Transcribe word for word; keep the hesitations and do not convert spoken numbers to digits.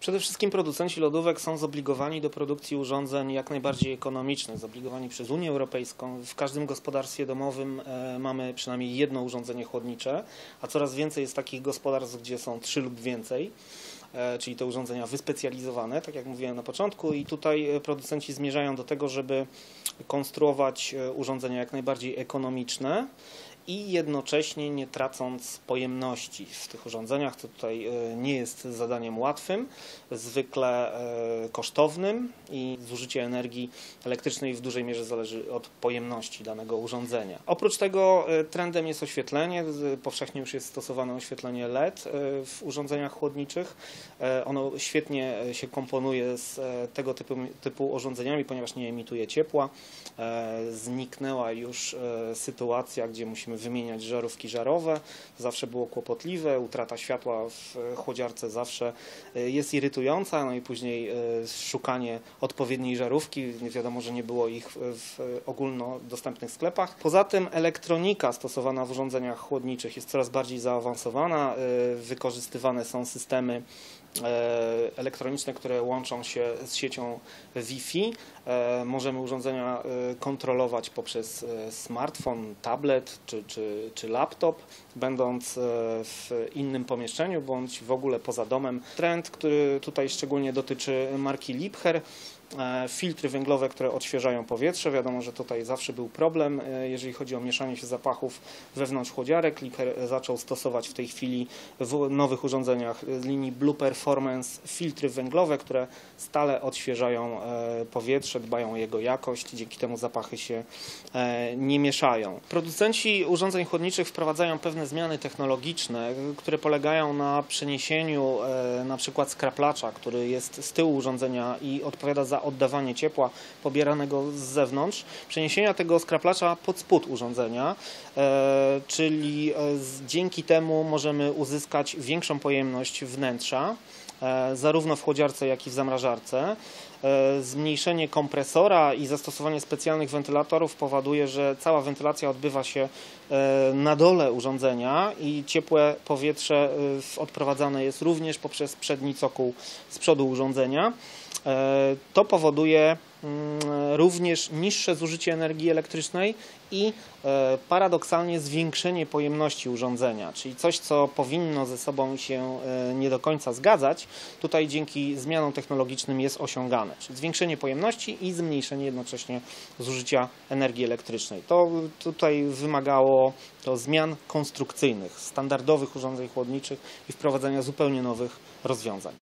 Przede wszystkim producenci lodówek są zobligowani do produkcji urządzeń jak najbardziej ekonomicznych, zobligowani przez Unię Europejską. W każdym gospodarstwie domowym e, mamy przynajmniej jedno urządzenie chłodnicze, a coraz więcej jest takich gospodarstw, gdzie są trzy lub więcej, e, czyli te urządzenia wyspecjalizowane, tak jak mówiłem na początku, i tutaj producenci zmierzają do tego, żeby konstruować urządzenia jak najbardziej ekonomiczne i jednocześnie nie tracąc pojemności w tych urządzeniach, co tutaj nie jest zadaniem łatwym, zwykle kosztownym i zużycie energii elektrycznej w dużej mierze zależy od pojemności danego urządzenia. Oprócz tego trendem jest oświetlenie. Powszechnie już jest stosowane oświetlenie L E D w urządzeniach chłodniczych. Ono świetnie się komponuje z tego typu, typu urządzeniami, ponieważ nie emituje ciepła. Zniknęła już sytuacja, gdzie musimy wymieniać żarówki żarowe. To zawsze było kłopotliwe. Utrata światła w chłodziarce zawsze jest irytująca, no i później szukanie odpowiedniej żarówki. Wiadomo, że nie było ich w ogólnodostępnych sklepach. Poza tym elektronika stosowana w urządzeniach chłodniczych jest coraz bardziej zaawansowana. Wykorzystywane są systemy elektroniczne, które łączą się z siecią Wi-Fi. Możemy urządzenia kontrolować poprzez smartfon, tablet czy, czy, czy laptop, będąc w innym pomieszczeniu bądź w ogóle poza domem. Trend, który tutaj szczególnie dotyczy marki Liebherr. Filtry węglowe, które odświeżają powietrze. Wiadomo, że tutaj zawsze był problem, jeżeli chodzi o mieszanie się zapachów wewnątrz chłodziarek. Liebherr zaczął stosować w tej chwili w nowych urządzeniach z linii Blue Performance filtry węglowe, które stale odświeżają powietrze, dbają o jego jakość, dzięki temu zapachy się nie mieszają. Producenci urządzeń chłodniczych wprowadzają pewne zmiany technologiczne, które polegają na przeniesieniu na przykład skraplacza, który jest z tyłu urządzenia i odpowiada za oddawanie ciepła pobieranego z zewnątrz, przeniesienia tego skraplacza pod spód urządzenia, e, czyli z, dzięki temu możemy uzyskać większą pojemność wnętrza, e, zarówno w chłodziarce, jak i w zamrażarce. E, zmniejszenie kompresora i zastosowanie specjalnych wentylatorów powoduje, że cała wentylacja odbywa się e, na dole urządzenia i ciepłe powietrze e, odprowadzane jest również poprzez przedni cokół z przodu urządzenia. To powoduje również niższe zużycie energii elektrycznej i paradoksalnie zwiększenie pojemności urządzenia, czyli coś, co powinno ze sobą się nie do końca zgadzać, tutaj dzięki zmianom technologicznym jest osiągane, czyli zwiększenie pojemności i zmniejszenie jednocześnie zużycia energii elektrycznej. To tutaj wymagało to zmian konstrukcyjnych, standardowych urządzeń chłodniczych i wprowadzenia zupełnie nowych rozwiązań.